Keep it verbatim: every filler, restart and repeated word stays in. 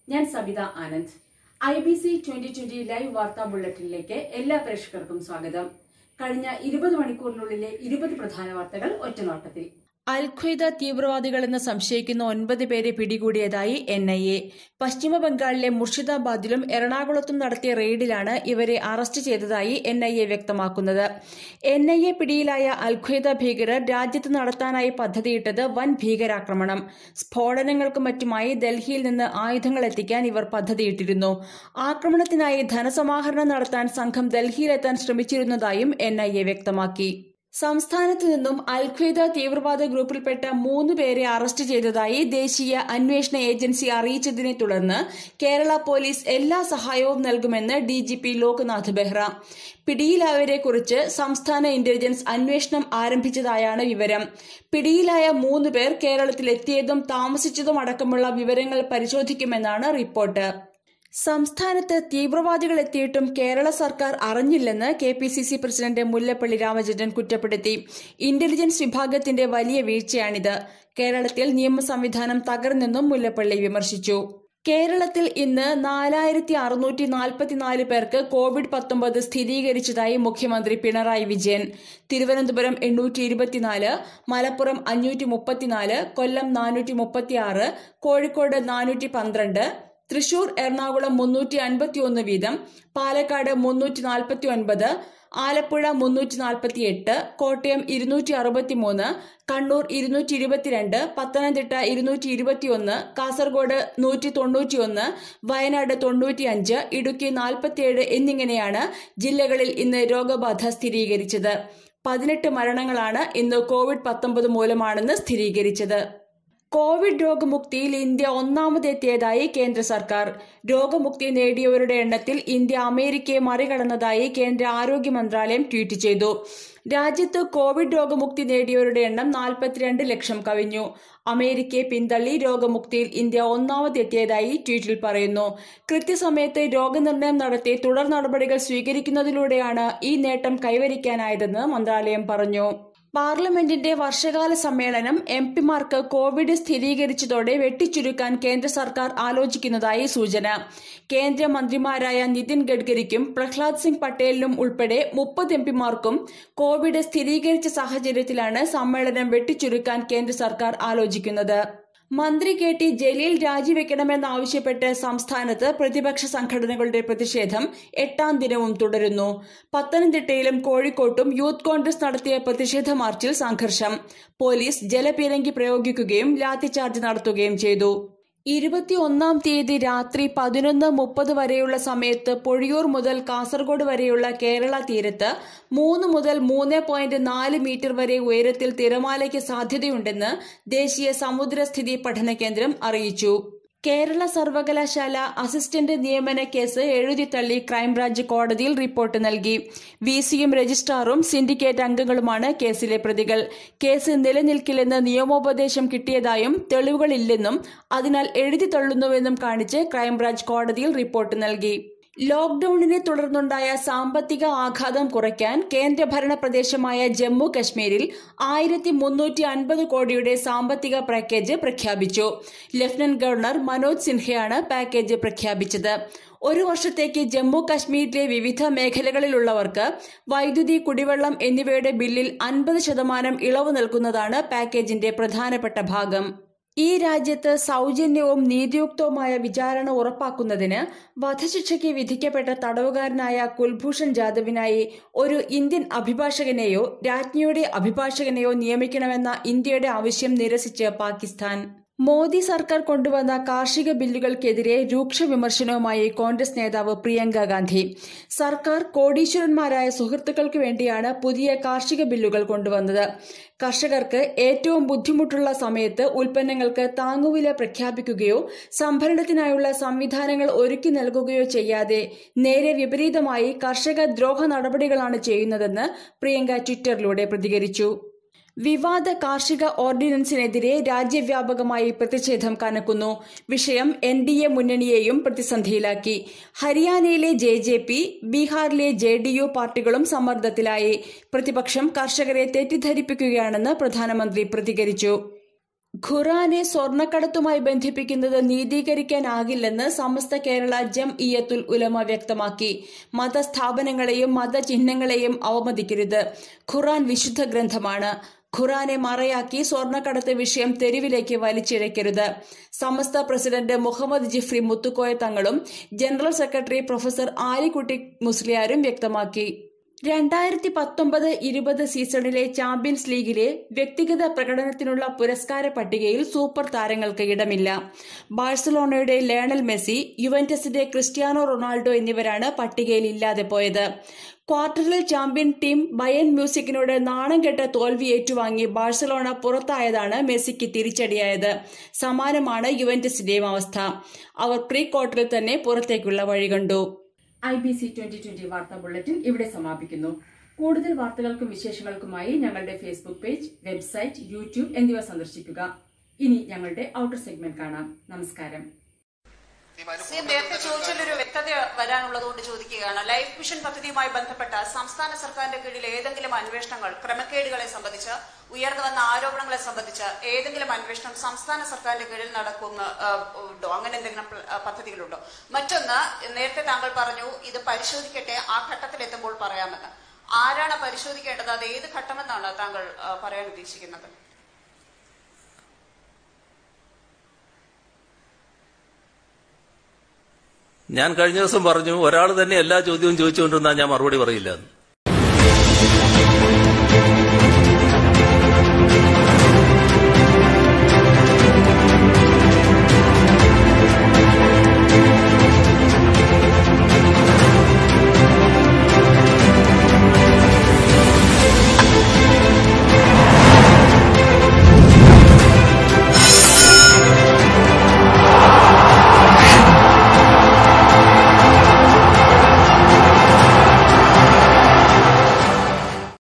ഞാൻ Sabitha Anand. I B C twenty twenty live വാർത്താ ബുള്ളറ്റിനിലേക്ക് എല്ലാ പ്രേക്ഷകർക്കും സ്വാഗതം. കഴിഞ്ഞ ഇരുപത് മണിക്കൂറിനുള്ളിലെ ഇരുപത് പ്രധാന വാർത്തകൾ ഒറ്റനോട്ടത്തിൽ. അൽ-ഖ്വയ്ദ തീവ്രവാദികളെന്ന് സംശയിക്കുന്ന ഒൻപത് പേരെ പിടികൂടിയതായി എൻ ഐ എ. പശ്ചിമബംഗാളിലെ മുർഷിദാബാദിലും എറണാകുളത്തും നടത്തിയ റെയ്ഡിലാണ് ഇവരെ അറസ്റ്റ് ചെയ്തതായി എൻ ഐ എ വ്യക്തമാക്കുന്നത്. എൻ ഐ എ പിടിയിലായ അൽ-ഖ്വയ്ദ ഭീകരർ രാജ്യത്ത് നടത്താനായി പദ്ധതിയിട്ടത് വൻ ഭീകരാക്രമണം. സ്ഫോടനങ്ങൾക്കും മറ്റുമായി ഡൽഹിയിൽ നിന്ന് ആയുധങ്ങൾ എത്തിക്കാൻ ഇവർ പദ്ധതിയിട്ടിരുന്നു. ആക്രമണത്തിനായി ധനസമാഹരണം നടത്താൻ സംഘം ഡൽഹിയിലെത്താൻ ശ്രമിച്ചിരുന്നതായും എൻ ഐ എ വ്യക്തമാക്കി. സംസ്ഥാനത്ത് നിന്നും അൽ-ഖ്വയ്ദ തീവ്രവാദ ഗ്രൂപ്പിൽപ്പെട്ട മൂന്ന് പേരെ അറസ്റ്റ് ചെയ്തതായി ദേശീയ അന്വേഷണ ഏജൻസി അറിയിച്ചതിനെ തുടർന്ന് കേരള പോലീസ് എല്ലാ സഹായവും നൽകുമെന്ന് D G P Loknath Behra. പിടിയിലായവരെക്കുറിച്ച് സംസ്ഥാന ഇന്റലിജൻസ് അന്വേഷണം ആരംഭിച്ചതായാണ് വിവരം. പിടിയിലായ മൂന്ന് പേർ കേരളത്തിലെത്തിയതും താമസിച്ചതും അടക്കമുള്ള വിവരങ്ങൾ പരിശോധിക്കുമെന്നാണ് റിപ്പോർട്ട്. സംസ്ഥാനത്ത് തീവ്രവാദികൾ എത്തിയിട്ടും കേരള സർക്കാർ അറിഞ്ഞില്ലെന്ന് K P C C president Mullappally Ramachandran കുറ്റപ്പെടുത്തി. ഇന്റലിജൻസ് വിഭാഗത്തിന്റെ വലിയ വീഴ്ചയാണിത്. കേരളത്തിൽ നിയമ സംവിധാനം തകർന്നെന്നും മുല്ലപ്പള്ളി വിമർശിച്ചു. കേരളത്തിൽ ഇന്ന് നാലായിരത്തി അറുന്നൂറ്റി നാൽപ്പത്തിനാല് പേർക്ക് കോവിഡ് പത്തൊമ്പത് സ്ഥിരീകരിച്ചതായി മുഖ്യമന്ത്രി പിണറായി വിജയൻ. തിരുവനന്തപുരം എണ്ണൂറ്റി ഇരുപത്തിനാല്, മലപ്പുറം അഞ്ഞൂറ്റി മുപ്പത്തിനാല്, കൊല്ലം നാനൂറ്റി മുപ്പത്തിയാറ്, കോഴിക്കോട് നാനൂറ്റി പന്ത്രണ്ട്, തൃശൂർ എറണാകുളം മുന്നൂറ്റി അൻപത്തിയൊന്ന് വീതം, പാലക്കാട് മുന്നൂറ്റി നാൽപ്പത്തി ഒൻപത്, ആലപ്പുഴ മുന്നൂറ്റി നാൽപ്പത്തി എട്ട്, കോട്ടയം ഇരുന്നൂറ്റി അറുപത്തിമൂന്ന്, കണ്ണൂർ ഇരുന്നൂറ്റി ഇരുപത്തിരണ്ട്, പത്തനംതിട്ട ഇരുന്നൂറ്റി ഇരുപത്തിയൊന്ന്, കാസർഗോഡ് നൂറ്റി തൊണ്ണൂറ്റിയൊന്ന്, വയനാട് തൊണ്ണൂറ്റിയഞ്ച്, ഇടുക്കി നാൽപ്പത്തിയേഴ് എന്നിങ്ങനെയാണ് ജില്ലകളിൽ ഇന്ന് രോഗബാധ സ്ഥിരീകരിച്ചത്. പതിനെട്ട് മരണങ്ങളാണ് ഇന്ന് കോവിഡ് പത്തൊമ്പത് മൂലമാണെന്ന് സ്ഥിരീകരിച്ചത്. കോവിഡ് രോഗമുക്തിയിൽ ഇന്ത്യ ഒന്നാമതെത്തിയതായി കേന്ദ്ര സർക്കാർ. രോഗമുക്തി നേടിയവരുടെ എണ്ണത്തിൽ ഇന്ത്യ അമേരിക്കയെ മറികടന്നതായി കേന്ദ്ര ആരോഗ്യ മന്ത്രാലയം ട്വീറ്റ് ചെയ്തു. രാജ്യത്ത് കോവിഡ് രോഗമുക്തി നേടിയവരുടെ എണ്ണം നാൽപ്പത്തിരണ്ട് ലക്ഷം കവിഞ്ഞു. അമേരിക്കയെ പിന്തള്ളി രോഗമുക്തിയിൽ ഇന്ത്യ ഒന്നാമതെത്തിയതായി ട്വീറ്റിൽ പറയുന്നു. കൃത്യസമയത്ത് രോഗനിർണയം നടത്തി തുടർ നടപടികൾ സ്വീകരിക്കുന്നതിലൂടെയാണ് ഈ നേട്ടം കൈവരിക്കാനായതെന്ന് മന്ത്രാലയം പറഞ്ഞു. പാർലമെന്റിന്റെ വർഷകാല സമ്മേളനം എം പിമാർക്ക് കോവിഡ് സ്ഥിരീകരിച്ചതോടെ വെട്ടിച്ചുരുക്കാൻ കേന്ദ്ര സർക്കാർ ആലോചിക്കുന്നതായി സൂചന. കേന്ദ്രമന്ത്രിമാരായ നിതിൻ ഗഡ്കരിക്കും പ്രഹ്ലാദ് സിംഗ് പട്ടേലിനും ഉൾപ്പെടെ മുപ്പത് എം പിമാർക്കും കോവിഡ് സ്ഥിരീകരിച്ച സാഹചര്യത്തിലാണ് സമ്മേളനം വെട്ടിച്ചുരുക്കാൻ കേന്ദ്ര സർക്കാർ ആലോചിക്കുന്നത്. മന്ത്രി കെ ടി ജലീൽ രാജിവെക്കണമെന്നാവശ്യപ്പെട്ട് സംസ്ഥാനത്ത് പ്രതിപക്ഷ സംഘടനകളുടെ പ്രതിഷേധം എട്ടാം ദിനവും തുടരുന്നു. പത്തനംതിട്ടയിലും കോഴിക്കോട്ടും യൂത്ത് കോൺഗ്രസ് നടത്തിയ പ്രതിഷേധ മാർച്ചിൽ സംഘർഷം. പോലീസ് ജലപീരങ്കി പ്രയോഗിക്കുകയും ലാത്തിചാർജ് നടത്തുകയും ചെയ്തു. ഇരുപത്തിയൊന്നാം തീയതി രാത്രി പതിനൊന്ന് മുപ്പത് വരെയുള്ള സമയത്ത് പൊഴിയൂർ മുതൽ കാസർഗോഡ് വരെയുള്ള കേരള തീരത്ത് മൂന്ന് മുതൽ മൂന്ന് പോയിന്റ് നാല് മീറ്റർ വരെ ഉയരത്തിൽ തിരമാലയ്ക്ക് സാധ്യതയുണ്ടെന്ന് ദേശീയ സമുദ്രസ്ഥിതി പഠന കേന്ദ്രം അറിയിച്ചു. കേരള സർവകലാശാല അസിസ്റ്റന്റ് നിയമന കേസ് എഴുതിത്തള്ളി ക്രൈംബ്രാഞ്ച് കോടതിയിൽ റിപ്പോർട്ട് നൽകി. വിസിയും രജിസ്ട്രാറും സിൻഡിക്കേറ്റ് അംഗങ്ങളുമാണ് കേസിലെ പ്രതികൾ. കേസ് നിലനിൽക്കില്ലെന്ന് നിയമോപദേശം കിട്ടിയതായും തെളിവുകളില്ലെന്നും അതിനാൽ എഴുതിത്തള്ളുന്നുവെന്നും കാണിച്ച് ക്രൈംബ്രാഞ്ച് കോടതിയിൽ റിപ്പോർട്ട് നൽകി. ലോക്ഡൌണിനെ തുടർന്നുണ്ടായ സാമ്പത്തിക ആഘാതം കുറയ്ക്കാൻ കേന്ദ്രഭരണ പ്രദേശമായ ജമ്മു കശ്മീരിൽ ആയിരത്തി മുന്നൂറ്റി അൻപത് കോടിയുടെ സാമ്പത്തിക പാക്കേജ് പ്രഖ്യാപിച്ചു. ലഫ്റ്റനന്റ് ഗവർണർ മനോജ് സിൻഹയാണ് പാക്കേജ് പ്രഖ്യാപിച്ചത്. ഒരു വർഷത്തേക്ക് ജമ്മു കശ്മീരിലെ വിവിധ മേഖലകളിലുള്ളവർക്ക് വൈദ്യുതി, കുടിവെള്ളം എന്നിവയുടെ ബില്ലിൽ അൻപത് ശതമാനം ഇളവ് നൽകുന്നതാണ് പാക്കേജിന്റെ പ്രധാനപ്പെട്ട ഭാഗം. ഈ രാജ്യത്ത് സൗജന്യവും നീതിയുക്തവുമായ വിചാരണ ഉറപ്പാക്കുന്നതിന് വധശിക്ഷയ്ക്ക് വിധിക്കപ്പെട്ട തടവുകാരനായ കുൽഭൂഷൺ ജാദവിനായി ഒരു ഇന്ത്യൻ അഭിഭാഷകനെയോ രാജ്ഞിയുടെ അഭിഭാഷകനെയോ നിയമിക്കണമെന്ന ഇന്ത്യയുടെ ആവശ്യം നിരസിച്ച് പാകിസ്ഥാൻ. മോദി സർക്കാർ കൊണ്ടുവന്ന കാർഷിക ബില്ലുകൾക്കെതിരെ രൂക്ഷ വിമർശനവുമായി കോൺഗ്രസ് നേതാവ് പ്രിയങ്ക ഗാന്ധി. സർക്കാർ കോടീശ്വരന്മാരായ സുഹൃത്തുക്കൾക്ക് വേണ്ടിയാണ് പുതിയ കാർഷിക ബില്ലുകൾ കൊണ്ടുവന്നത്. കർഷകർക്ക് ഏറ്റവും ബുദ്ധിമുട്ടുള്ള സമയത്ത് ഉൽപ്പന്നങ്ങൾക്ക് താങ്ങുവില പ്രഖ്യാപിക്കുകയോ സംഭരണത്തിനായുള്ള സംവിധാനങ്ങൾ ഒരുക്കി നൽകുകയോ ചെയ്യാതെ നേരെ വിപരീതമായി കർഷക ദ്രോഹ നടപടികളാണ് ചെയ്യുന്നതെന്ന് പ്രിയങ്ക ട്വിറ്ററിലൂടെ പ്രതികരിച്ചു. വിവാദ കാർഷിക ഓർഡിനൻസിനെതിരെ രാജ്യവ്യാപകമായി പ്രതിഷേധം കനക്കുന്നു. വിഷയം എൻ ഡി എ മുന്നണിയെയും പ്രതിസന്ധിയിലാക്കി. ഹരിയാനയിലെ ജെ ജെ പി, ബീഹാറിലെ ജെ ഡി യു പാർട്ടികളും സമ്മർദ്ദത്തിലായി. പ്രതിപക്ഷം കർഷകരെ തെറ്റിദ്ധരിപ്പിക്കുകയാണെന്ന് പ്രധാനമന്ത്രി പ്രതികരിച്ചു. ഖുറാനെ സ്വർണ്ണക്കടത്തുമായി ബന്ധിപ്പിക്കുന്നത് നീതീകരിക്കാനാകില്ലെന്ന് സമസ്ത കേരള ജംഇയ്യത്തുൽ ഉലമ വ്യക്തമാക്കി. മതസ്ഥാപനങ്ങളെയും മതചിഹ്നങ്ങളെയും അവമതിക്കരുത്. ഖുറാൻ വിശുദ്ധ ഗ്രന്ഥമാണ്. ഖുറാനെ മറയാക്കി സ്വർണ്ണക്കടത്ത് വിഷയം തെരുവിലേക്ക് വലിച്ചിഴക്കരുത്. സമസ്ത പ്രസിഡന്റ് മുഹമ്മദ് ജിഫ്രി മുത്തുക്കോയ തങ്ങളും ജനറൽ സെക്രട്ടറി പ്രൊഫസർ ആലിക്കുട്ടി മുസ്ലിയാരും വ്യക്തമാക്കി. രണ്ടായിരത്തി പത്തൊമ്പത് ഇരുപത് സീസണിലെ ചാമ്പ്യൻസ് ലീഗിലെ വ്യക്തിഗത പ്രകടനത്തിനുള്ള പുരസ്കാര പട്ടികയിൽ സൂപ്പർ താരങ്ങൾക്ക് ഇടമില്ല. ബാഴ്സലോണയുടെ ലയണൽ മെസ്സി, യുവന്റസിന്റെ ക്രിസ്ത്യാനോ റൊണാൾഡോ എന്നിവരാണ് പട്ടികയിൽ ഇല്ലാതെ പോയത്. ക്വാർട്ടറിൽ ചാമ്പ്യൻ ടീം ബയൺ മ്യൂസിക്കിനോട് നാണം കെട്ട തോൽവി ഏറ്റുവാങ്ങി ബാഴ്സലോണ പുറത്തായതാണ് മെസ്സിക്ക് തിരിച്ചടിയായത്. സമാനമാണ് യുവന്റസിന്റെയും അവസ്ഥ. അവർ പ്രീ ക്വാർട്ടറിൽ തന്നെ പുറത്തേക്കുള്ള വഴി കണ്ടു. I B C twenty twenty വാർത്താ ബുള്ളറ്റിൻ ഇവിടെ സമാപിക്കുന്നു. കൂടുതൽ വാർത്തകൾക്കും വിശേഷങ്ങൾക്കുമായി ഞങ്ങളുടെ ഫേസ്ബുക്ക് പേജ്, വെബ്സൈറ്റ്, യൂട്യൂബ് എന്നിവ സന്ദർശിക്കുക. ഇനി ഞങ്ങളുടെ ഔട്ടർ സെഗ്മെന്റ് കാണാം. നമസ്കാരം. നേരത്തെ ചോദിച്ചതിലൊരു വ്യക്തത വരാനുള്ളതുകൊണ്ട് ചോദിക്കുകയാണ്. ലൈഫ് മിഷൻ പദ്ധതിയുമായി ബന്ധപ്പെട്ട സംസ്ഥാന സർക്കാരിന്റെ കീഴിൽ ഏതെങ്കിലും അന്വേഷണങ്ങൾ, ക്രമക്കേടുകളെ സംബന്ധിച്ച് ഉയർന്നു വന്ന ആരോപണങ്ങളെ സംബന്ധിച്ച് ഏതെങ്കിലും അന്വേഷണം സംസ്ഥാന സർക്കാരിന്റെ കീഴിൽ നടക്കുന്നുണ്ടോ? അങ്ങനെ എന്തെങ്കിലും പദ്ധതികളുണ്ടോ? മറ്റൊന്ന്, നേരത്തെ താങ്കൾ പറഞ്ഞു ഇത് പരിശോധിക്കട്ടെ, ആ ഘട്ടത്തിൽ എത്തുമ്പോൾ പറയാമെന്ന്. ആരാണ് പരിശോധിക്കേണ്ടത്? അത് ഏത് ഘട്ടമെന്നാണ് താങ്കൾ പറയാൻ ഉദ്ദേശിക്കുന്നത്? ഞാൻ കഴിഞ്ഞ ദിവസം പറഞ്ഞു, ഒരാൾ തന്നെ എല്ലാ ചോദ്യവും ചോദിച്ചുകൊണ്ടിരുന്നാൽ ഞാൻ മറുപടി പറയില്ല എന്ന്.